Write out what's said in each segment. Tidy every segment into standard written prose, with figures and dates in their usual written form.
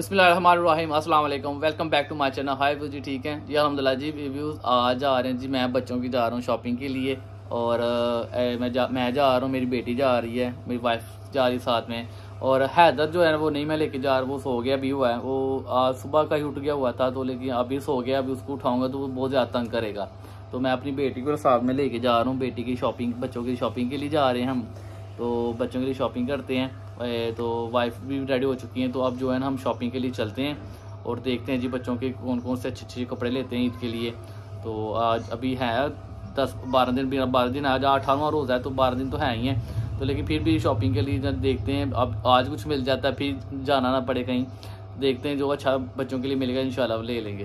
बिस्मिल्लाहिर्रहमानिर्रहीम अस्सलाम वालेकुम, welcome back to my channel. Hi जी, ठीक हैं जी, अल्हम्दुलिल्लाह जी। रिव्यूज़ आज आ रहे हैं जी, मैं बच्चों की जा रहा हूँ शॉपिंग के लिए और मैं जा रहा हूँ, मेरी बेटी जा रही है, मेरी वाइफ जा रही है साथ में। और हैदर जो है वो नहीं मैं लेके जा रहा, वो सो गया भी हुआ है, वो आज सुबह का ही उठ गया हुआ था, तो लेकिन अभी सो गया। अभी उसको उठाऊँगा तो वो बहुत ज़्यादा तंग करेगा, तो मैं अपनी बेटी को साथ में लेके जा रहा हूँ। बेटी की शॉपिंग, बच्चों की शॉपिंग के लिए जा रहे हैं हम, तो बच्चों के लिए शॉपिंग करते हैं। तो वाइफ भी रेडी हो चुकी हैं, तो अब जो है ना हम शॉपिंग के लिए चलते हैं और देखते हैं जी बच्चों के कौन कौन से अच्छे अच्छे कपड़े लेते हैं ईद के लिए। तो आज अभी है 10-12 दिन, आज 18वां रोज़ा है, तो 12 दिन तो है ही हैं। तो लेकिन फिर भी शॉपिंग के लिए देखते हैं, अब आज कुछ मिल जाता है फिर जाना ना पड़े कहीं। देखते हैं जो अच्छा बच्चों के लिए मिलेगा इंशाल्लाह ले लेंगे।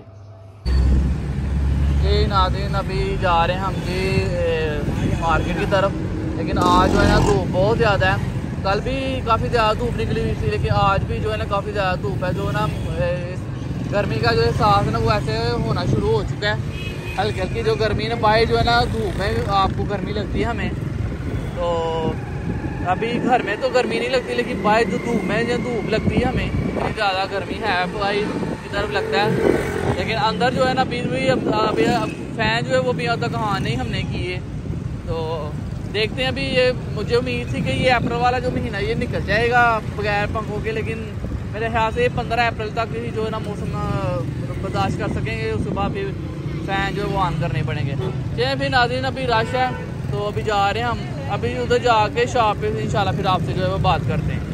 जी नाज़रीन, अभी जा रहे हैं हम जी मार्केट की तरफ, लेकिन आज जो है ना धूप बहुत ज़्यादा है। कल भी काफ़ी ज़्यादा धूप निकली हुई थी, लेकिन आज भी जो है ना काफ़ी ज़्यादा धूप है। जो ना गर्मी का जो एहसास है ना वो ऐसे होना शुरू हो चुका है, हल्की हल्की जो गर्मी ने बाहर जो है ना धूप में आपको गर्मी लगती है हमें, तो अभी घर में तो गर्मी नहीं लगती, लेकिन बाहर जो धूप में जो धूप लगती है हमें इतनी ज़्यादा गर्मी है बाहर की तरफ लगता है। लेकिन अंदर जो है ना अभी फ़ैन जो है वो भी अभी तक हाँ नहीं हमने किए, तो देखते हैं। अभी ये मुझे उम्मीद थी कि ये अप्रैल वाला जो महीना ये निकल जाएगा बगैर पंखों के, लेकिन मेरे ख्याल से 15 अप्रैल तक ही जो है ना मौसम बर्दाश्त कर सकेंगे। उसके बाद फिर फ़ैन जो है वो ऑन करने पड़ेंगे। चलिए फिर नाज़रीन, अभी रश है तो अभी जा रहे हैं हम, अभी उधर जाके शॉप पे इंशाल्लाह फिर आपसे जो है वो बात करते हैं।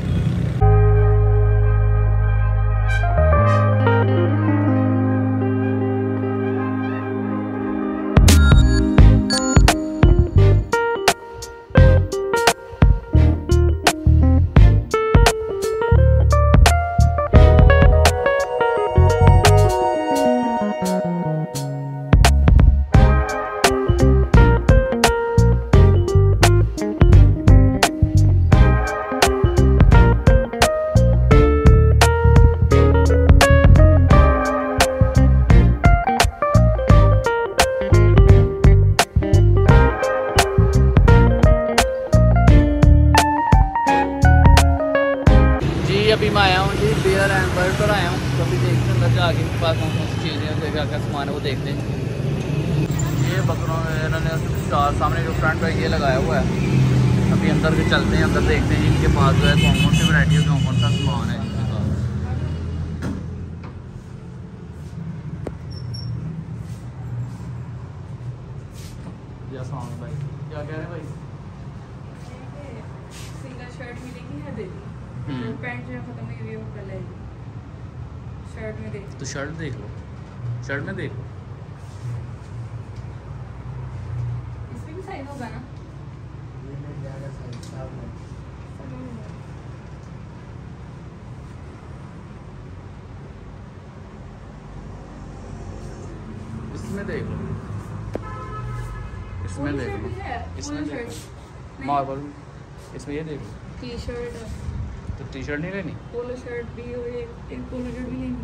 अभी मैं आया हूँ जी बियर एंड बर्ड पर आया हूँ, तो अभी देखते हैं अंदर जाके मेरे पास कौन कौन सी चीज़ें क्या क्या सामान है वो देखते हैं। ये बकरों में इन्होंने स्टार सामने जो फ्रंट है ये लगाया हुआ है। अभी अंदर के चलते हैं, अंदर देखते हैं इनके पास जो है कौन कौन सी वैरायटी है, कौन कौन सा सामान है इनके पास। भाई क्या कह रहे हैं भाई? सिंगल शर्ट मिलेगी है दीदी, पैंट जो खत्म हुई हुई है वो कल आएगी। शर्ट में देख तो शर्ट देख लो, शर्ट में देख लो, इसमें भी साइज होगा ना? इसमें देख लो, इसमें देख लो, इसमें देख लो, मार्बल, इसमें ये देख लो। टी शर्ट, तो टी शर्ट नहीं लेनी, पोलो शर्ट भी हो, एक पोलो शर्ट भी लेनी।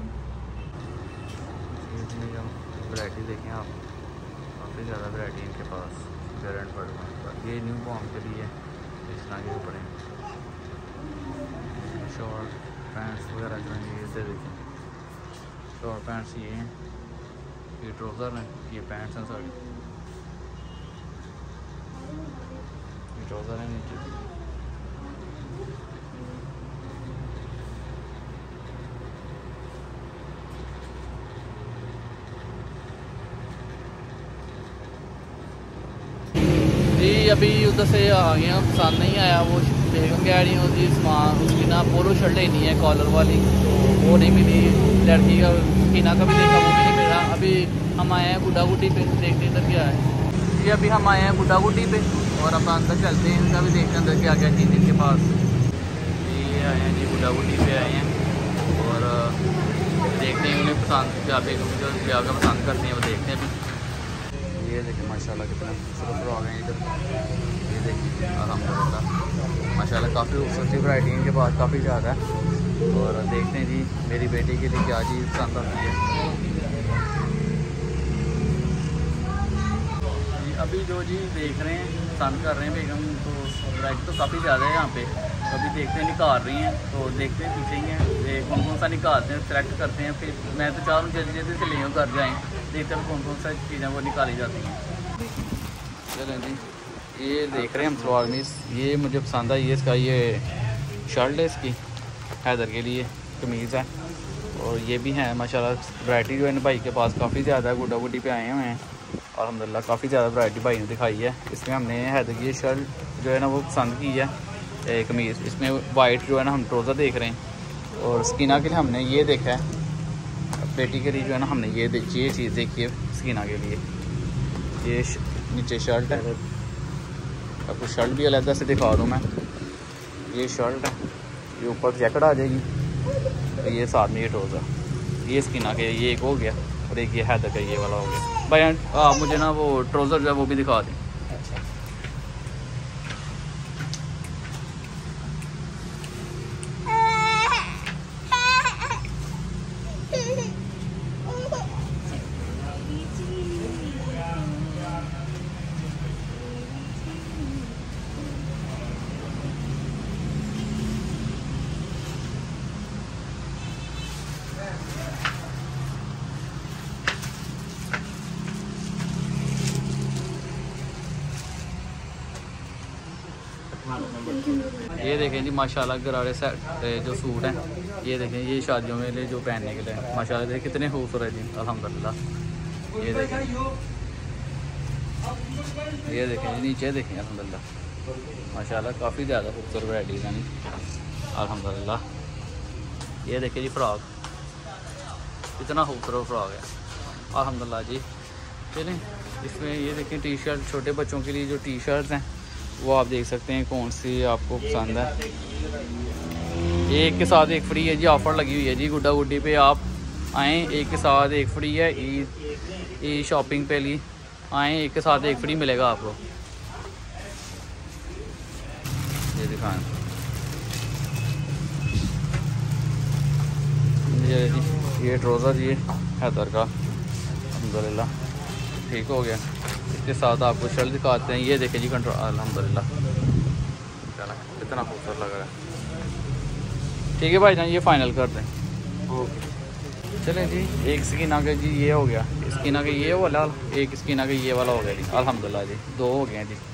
वैरायटी देखें आप, काफ़ी ज़्यादा वैरायटी है इनके पास। गारंट पड़ ये न्यू बॉर्न के लिए इस तरह के कपड़े, शॉर्ट पैंट्स वगैरह जो हैं ये से देखें। शॉर्ट पैंट्स ये हैं, ये ट्राउज़र हैं, ये पैंट्स हैं सारी, ये ट्राउज़र हैं नीचे। जी अभी उधर से आ गए हैं, पसंद नहीं आया वो बेगम कह रही हूँ जी सामान, उसकी ना पोलो शर्ट लेनी है कॉलर वाली, तो वो नहीं मिली। लड़की का कीना का भी देखा, वो भी नहीं मिला। अभी हम आए हैं गुड्डा गुड्डी पे, देखते हैं इधर क्या है जी। अभी हम आए हैं गुड्डा गुड्डी पे और अब अंदर चलते हैं, इनका भी देखते हैं अंदर क्या क्या चीज़ इनके पास। ये आए हैं जी गुड्डा गुड्डी पे आए हैं और देखते हैं उन्हें पसंद क्या क्या पसंद करते हैं वो देखते हैं। अभी ये देखिए माशाल्लाह कितना खूबसूरत आ गए हैं इधर, ये देखिए अल्हम्दुलिल्लाह माशाल्लाह काफ़ी खूबसूरती वैरायटी इनके पास काफ़ी ज़्यादा है। और देखते हैं जी मेरी बेटी के लिए क्या चीज़ पसंद आती है। अभी जो जी देख रहे हैं, पसंद कर रहे हैं बेगम, तो वैरायटी तो काफ़ी ज़्यादा है यहाँ पे। अभी देखते हैं निकाल रही हैं, तो देखते हैं पीछे ही हैं कौन कौन सा निकालते हैं, सेलेक्ट करते हैं। फिर मैं तो चाह रहा हूँ जल्दी जल्दी से ले कर जाएँ, देखते हैं कौन कौन सा चीज़ें वो निकाली जाती हैं। चलें जी, ये देख रहे हैं हम सलवार कमीज़, ये मुझे पसंद आई है। इसका ये शर्ट है, इसकी हैदर के लिए कमीज़ है, और ये भी है माशाल्लाह। वैरायटी जो है ना भाई के पास काफ़ी ज़्यादा है, गुड्डा गुड्डी पे आए हुए हैं और अल्हम्दुलिल्लाह काफ़ी ज़्यादा वैरायटी भाई ने दिखाई है। इसमें हमने हैदर की ये शर्ट जो है ना वो पसंद की है, कमीज़। इसमें वाइट जो है ना हम ट्राउज़र देख रहे हैं, और स्कीना के लिए हमने ये देखा है, बेटी के लिए जो है ना हमने ये चीज़ देखी है स्कीना के लिए। ये नीचे शर्ट है, आपको शर्ट भी अलग से दिखा दूँ मैं। ये शर्ट है, ये ऊपर जैकेट आ जाएगी, तो ये साथ में ये ट्राउज़र, ये स्कीना के ये एक हो गया, और एक ये हैदर का ये वाला हो गया। भाई मुझे ना वो ट्राउज़र जो है वो भी दिखा दें। ये देखें जी माशाल्लाह गरारे सेट जो सूट हैं, ये देखें, ये शादियों में ले जो पहनने के लिए माशाल्लाह देखें कितने खूबसूरत जी अल्हम्दुलिल्लाह। ये देखें, ये देखें जी नीचे देखें अल्हम्दुलिल्लाह माशाल्लाह काफ़ी ज़्यादा खूबसूरत वैराइटीज़ हैं अल्हम्दुलिल्लाह। ये देखें जी फ्रॉक, कितना खूबसूरत फ्रॉक है अल्हम्दुलिल्लाह जी। चलें इसमें ये देखें टी शर्ट, छोटे बच्चों के लिए जो टी शर्ट्स हैं वो आप देख सकते हैं कौन सी आपको पसंद है। एक के साथ एक फ्री है जी, ऑफ़र लगी हुई है जी गुड्डा गुड्डी पे। आप आएँ, एक के साथ एक फ्री है। ई शॉपिंग पे ली आएँ, एक के साथ एक फ्री मिलेगा आपको। ये दिखाएं, ये जी ये ट्राउज़र ये हैदर का अल्हम्दुलिल्लाह ठीक हो गया। इसके साथ आपको शर्ट दिखाते हैं, ये देखें जी कंट्रोल अल्हम्दुलिल्लाह कितना खूबसूरत लग रहा है। ठीक है भाई जान, ये फ़ाइनल कर दें। ओके चलें जी, एक स्कीना का जी ये हो गया, स्कीना का ये वाला, एक स्कीना का ये वाला हो गया जी अल्हम्दुलिल्लाह जी, दो हो गए हैं जी।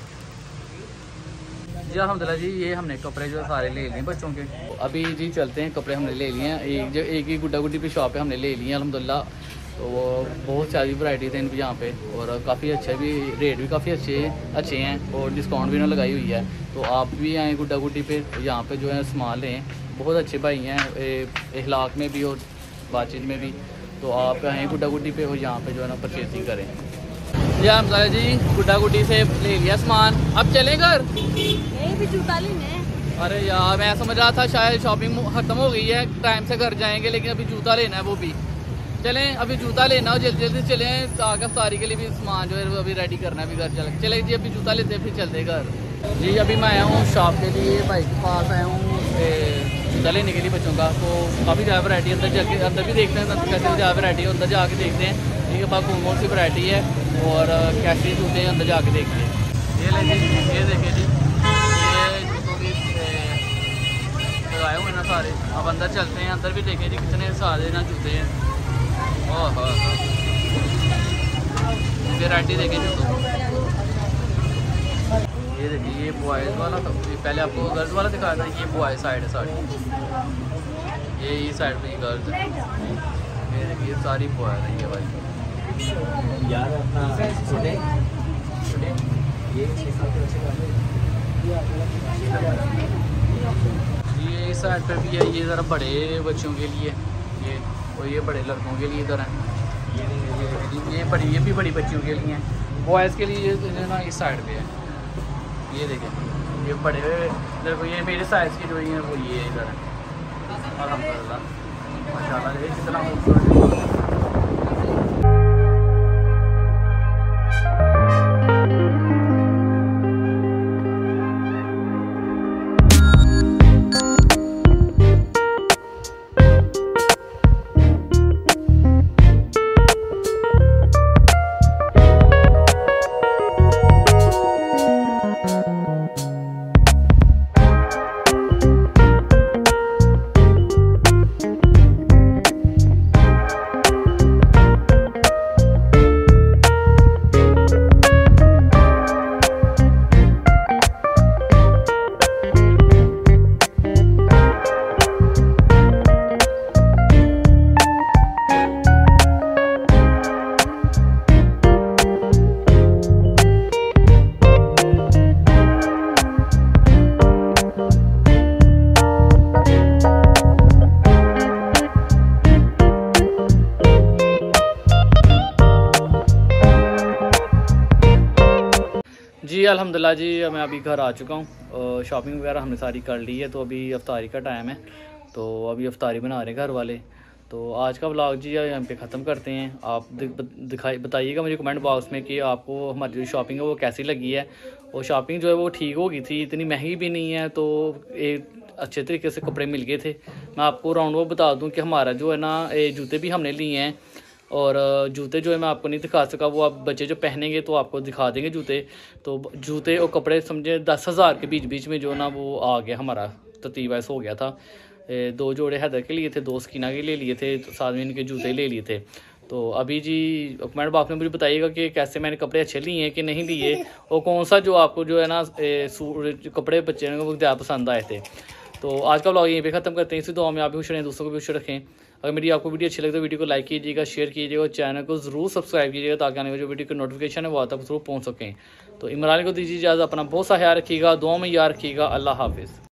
जी अल्हम्दुलिल्लाह जी, ये हमने कपड़े जो सारे ले लिए बच्चों के। अभी जी चलते हैं, कपड़े हमने ले लिए हैं, एक ही गुड्डा गुड्डी पे शॉप है हमने ले लिए हैं अल्हम्दुलिल्लाह। तो वो बहुत सारी वैरायटी थे इनकी यहाँ पे, और काफ़ी अच्छे भी, रेट भी काफ़ी अच्छे हैं, और डिस्काउंट भी उन्होंने लगाई हुई है। तो आप भी आएँ गुड्डा गुड्डी पे, यहाँ पे जो है सामान लें, बहुत अच्छे भाई हैं इखलाक में भी और बातचीत में भी। तो आप आएँ गुड्डा गुड्डी पे, और यहाँ पे जो है ना परचेजिंग करें। जी हमजा जी गुड्डा गुड्डी से ले लिया सामान, अब चलें घर? नहीं भी जूता लेने। अरे यार मैं समझ रहा था शायद शॉपिंग ख़त्म हो गई है, टाइम से घर जाएंगे, लेकिन अभी जूता लेना है वो भी। चलें अभी जूता लेना हो, जल्दी जल्दी चलें, ताकि सारी के लिए भी सामान जो है वो अभी रेडी करना है, अभी घर चले जी अभी जूता लेते फिर चलते घर। जी अभी मैं आया हूँ शॉप के लिए, भाई के पास आया हूँ जूता लेने के लिए बच्चों का। तो काफ़ी ज़्यादा वैरायटी अंदर जाके अंदर भी देखते हैं, कैसे ज़्यादा वैरायटी है, अंदर जाके देखते हैं ठीक है कौन कौन सी वैरायटी है और कैसे जूते हैं, अंदर जाके देखते हैं। ये ले जी, ये देखिए जी, ये जूतों की लगाए हुए ना सारे। अब अंदर चलते हैं, अंदर भी देखें जी कितने सारे ना जूते हैं। ओह वैरायटी देखें जूतों। ये देखिए ये बॉयज़ वाला, पहले आपको गर्ल्स वाला दिखाया था, ये बॉयज़ साइड है सारी, ये साइड पे गर्ल्स है। ये देखिए सारी बॉयज़ है ये भाई यार अपना छोटे ये इस साइड पे भी है, ये ज़रा बड़े बच्चों के लिए ये, और ये बड़े लड़कों के लिए इधर है। ये भी बड़ी बच्चियों के लिए हैं, बॉयज़ के लिए ये ना इस साइड पे है। ये देखें ये बड़े लड़कों, ये मेरे साइज़ के जो है वो ये इधर है अल्हम्दुलिल्लाह माशाल्लाह। ये कितना खूबसूरत जी अल्हम्दुलिल्लाह जी, मैं अभी घर आ चुका हूँ। शॉपिंग वगैरह हमने सारी कर ली है, तो अभी अफ्तारी का टाइम है, तो अभी अफ्तारी बना रहे हैं घर वाले। तो आज का व्लॉग जी यहाँ पे ख़त्म करते हैं। आप बताइएगा मुझे कमेंट बॉक्स में कि आपको हमारी जो शॉपिंग है वो कैसी लगी है। और शॉपिंग जो है वो ठीक हो गई थी, इतनी महंगी भी नहीं है, तो एक अच्छे तरीके से कपड़े मिल गए थे। मैं आपको राउंड वो बता दूँ कि हमारा जो है ना जूते भी हमने लिए हैं, और जूते जो है मैं आपको नहीं दिखा सका, वो आप बच्चे जो पहनेंगे तो आपको दिखा देंगे जूते। तो जूते और कपड़े समझे 10,000 के बीच में जो ना वो आ गया, हमारा तरतीब ऐसा हो गया था। 2 जोड़े हैदर के लिए थे, 2 स्कीना के ले लिए थे, तो साथ में इनके जूते ले लिए थे। तो अभी जी कमेंट बॉक्स में मुझे बताइएगा कि कैसे मैंने कपड़े अच्छे लिए हैं कि नहीं लिए, और कौन सा जो आपको जो है ना कपड़े बच्चे को ज़्यादा पसंद आए थे। तो आज का व्लॉग यहीं पे ख़त्म करते हैं। इसी दुआ में आप भी खुश रहें, दूसरों को भी खुश रखें। अगर मेरी आपको वीडियो अच्छी लगे तो वीडियो को लाइक कीजिएगा, शेयर कीजिएगा और चैनल को ज़रूर सब्सक्राइब कीजिएगा, ताकि आने वाली जो वीडियो की नोटिफिकेशन है वो आप तक ज़रूर पहुँच सकें। तो इमरान को दीजिए इजाज़त, अपना बहुत सा ख्याल रखिएगा, दुआ में याद रखिएगा। अल्लाह हाफिज़।